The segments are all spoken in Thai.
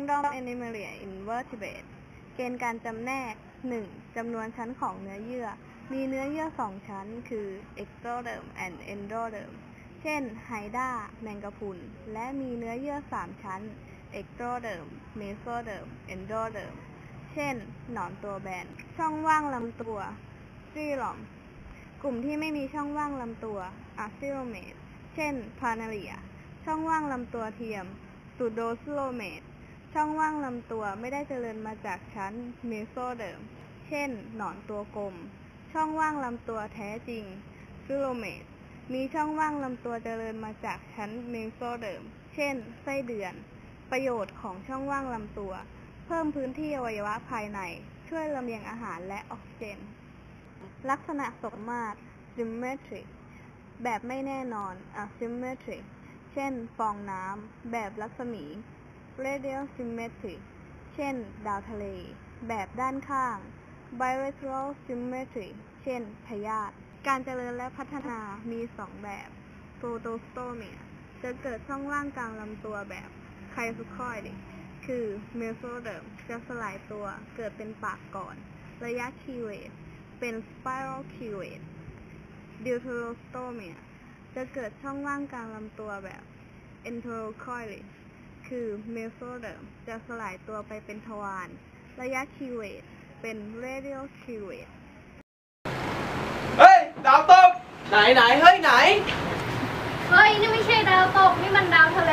Kingdom Animalia Invertebrate เกณฑ์การจำแนก 1. จำนวนชั้นของเนื้อเยื่อมีเนื้อเยื่อ2ชั้นคือ Ectoderm and Endoderm เช่นไฮด้าแมงกะพรุนและมีเนื้อเยื่อ3ชั้น Ectoderm Mesoderm Endoderm เช่นหนอนตัวแบนช่องว่างลำตัว Xylem กลุ่มที่ไม่มีช่องว่างลำตัว Acylomate เช่น Planaria ช่องว่างลำตัวเทียม Pseudocylomate ช่องว่างลำตัวไม่ได้เจริญมาจากชั้น Mesoderm เช่นหนอนตัวกลมช่องว่างลำตัวแท้จริง Phylomate มีช่องว่างลำตัวเจริญมาจากชั้น Mesoderm เช่นไส้เดือนประโยชน์ของช่องว่างลำตัวเพิ่มพื้นที่อวัยวะภายในช่วยลำเลียงอาหารและออกซิเจนลักษณะสมมาตร Symmetric แบบไม่แน่นอน Asymmetric เช่นฟองน้ำแบบรัศมี Radial Symmetric เช่นดาวทะเลแบบด้านข้าง Bilateral Symmetric เช่นพยาธิการเจริญและพัฒนามี 2 แบบ Protostomia จะเกิดช่องว่างกลางลำตัวแบบ Cricoid คือ Mesoderm จะสลายตัวเกิดเป็นปากก่อนระยะ Keyword เป็น Spiral Keyword Deuterostomia จะเกิดช่องว่างกลางลำตัวแบบ Enterocoides คือ Mesoderm จะสลายตัวไปเป็นทวารระยะ Keyword เป็น Radial Keyword เฮ้ยดาวตกไหนเฮ้ยไหนเฮ้ยนี่ไม่ใช่ดาวตกนี่มันดาวทะเล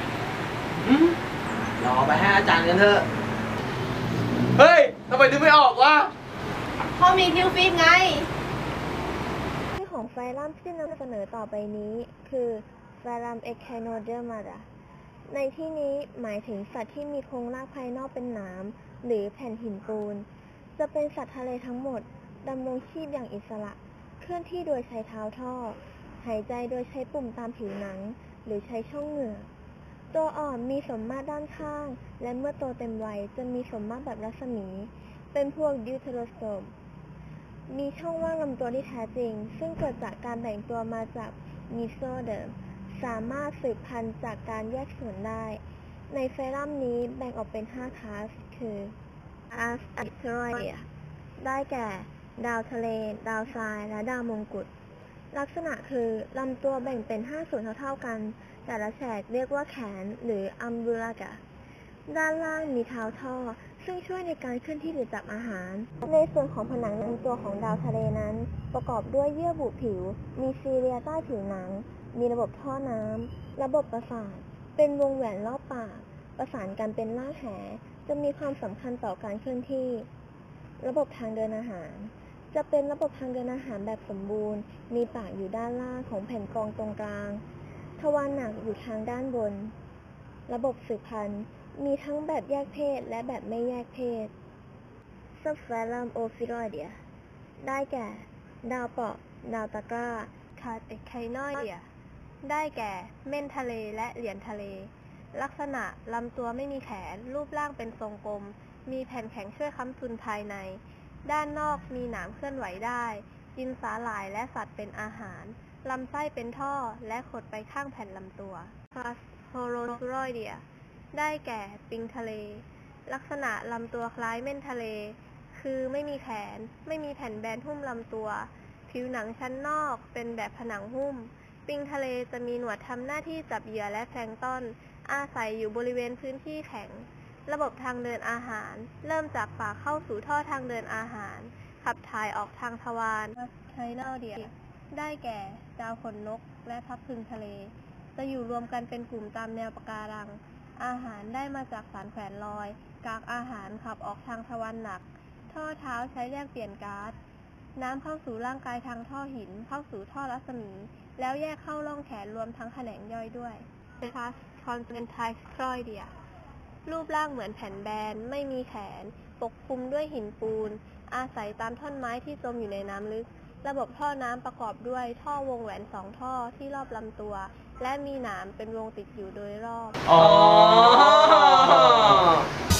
รอไปให้อาจารย์กันเถอะเฮ้ยทำไมถึงไม่ออกวะเพราะมีทิวฟีดไงที่ของไฟลัมที่นำเสนอต่อไปนี้คือไฟลัม Echinodermata ในที่นี้หมายถึงสัตว์ที่มีโครงร่างภายนอกเป็นหนามหรือแผ่นหินปูนจะเป็นสัตว์ทะเลทั้งหมดดำรงชีพอย่างอิสระเคลื่อนที่โดยใช้เท้าท่อหายใจโดยใช้ปุ่มตามผิวหนังหรือใช้ช่องเหงือกตัวอ่อนมีสมมาตรด้านข้างและเมื่อโตเต็มวัยจะมีสมมาตรแบบรัศมีเป็นพวก Deuterostome มีช่องว่างลำตัวที่แท้จริงซึ่งเกิดจากการแบ่งตัวมาจาก Mesoderm สามารถสืบพันธุ์จากการแยกส่วนได้ในไฟลัมนี้แบ่งออกเป็น5คลาสคือ Asteroidea ได้แก่ดาวทะเลดาวทรายและดาวมงกุฎลักษณะคือลำตัวแบ่งเป็น5ส่วนเท่าๆกันแต่ละแฉกเรียกว่าแขนหรือ Umbellata ด้านล่างมีเท้าท่อซึ่งช่วยในการเคลื่อนที่หรือจับอาหารในส่วนของผนังลำตัวของดาวทะเลนั้นประกอบด้วยเยื่อบุผิวมีซีเลียใต้ผิวหนังมีระบบท่อน้ำระบบประสาทเป็นวงแหวนรอบปากประสานกันเป็นรากแหจะมีความสำคัญต่อการเคลื่อนที่ระบบทางเดินอาหารจะเป็นระบบทางเดินอาหารแบบสมบูรณ์มีปากอยู่ด้านล่างของแผ่นกรองตรงกลางทวารหนักอยู่ทางด้านบนระบบสืบพันธุ์มีทั้งแบบแยกเพศและแบบไม่แยกเพศ Subphylum Ophiroidea ได้แก่ดาวเปาะดาวตะกร้า Catechoidea ได้แก่เม่นทะเลและเหรียญทะเลลักษณะลำตัวไม่มีแขนรูปร่างเป็นทรงกลมมีแผ่นแข็งช่วยค้ำจุนภายในด้านนอกมีหนามเคลื่อนไหวได้กินสาหร่ายและสัตว์เป็นอาหารลำไส้เป็นท่อและขดไปข้างแผ่นลำตัว Holosuroidea ได้แก่ปิงทะเลลักษณะลำตัวคล้ายเม่นทะเลคือไม่มีแขนไม่มีแผ่นแบนหุ้มลำตัวผิวหนังชั้นนอกเป็นแบบผนังหุ้มปิงทะเลจะมีหนวดทำหน้าที่จับเหยื่อและแพลงก์ตอนอาศัยอยู่บริเวณพื้นที่แข็งระบบทางเดินอาหารเริ่มจากปากเข้าสู่ท่อทางเดินอาหารขับถ่ายออกทางทวารCatechoidea ได้แก่ดาวขนนกและพับพึงทะเลจะอยู่รวมกันเป็นกลุ่มตามแนวปะการังอาหารได้มาจากสารแขวนลอยกากอาหารขับออกทางทวารหนักท่อเท้าใช้แลกเปลี่ยนก๊าซน้ำเข้าสู่ร่างกายทางท่อหินเข้าสู่ท่อรัศมีแล้วแยกเข้าร่องแขนรวมทั้งแขนงย่อยด้วย Concentricoidea รูปร่างเหมือนแผ่นแบนไม่มีแขนปกคลุมด้วยหินปูนอาศัยตามท่อนไม้ที่จมอยู่ในน้ำลึกระบบท่อน้ำประกอบด้วยท่อวงแหวน2ท่อที่รอบลำตัวและมีหนามเป็นวงติดอยู่โดยรอบ